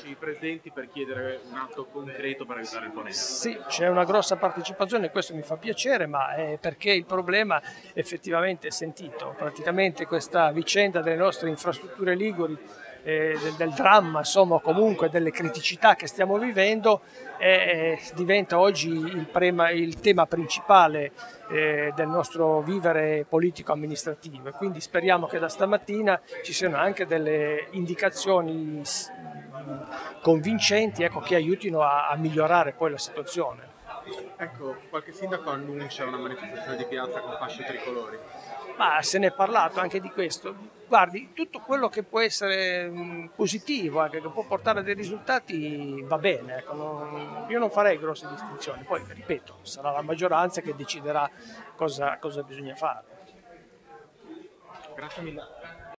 sindaci presenti per chiedere un atto concreto per aiutare il ponente. Sì, c'è una grossa partecipazione, questo mi fa piacere, ma è perché il problema effettivamente è sentito. Praticamente questa vicenda delle nostre infrastrutture liguri, del dramma, insomma, comunque delle criticità che stiamo vivendo, diventa oggi il tema principale del nostro vivere politico-amministrativo. Quindi speriamo che da stamattina ci siano anche delle indicazioni convincenti, ecco, che aiutino a migliorare poi la situazione. Ecco, qualche sindaco annuncia una manifestazione di piazza con fasce tricolori. Ma se ne è parlato anche di questo. Guardi, tutto quello che può essere positivo, anche che può portare a dei risultati, va bene. Ecco, io non farei grosse distinzioni. Poi, ripeto, sarà la maggioranza che deciderà cosa bisogna fare. Grazie mille.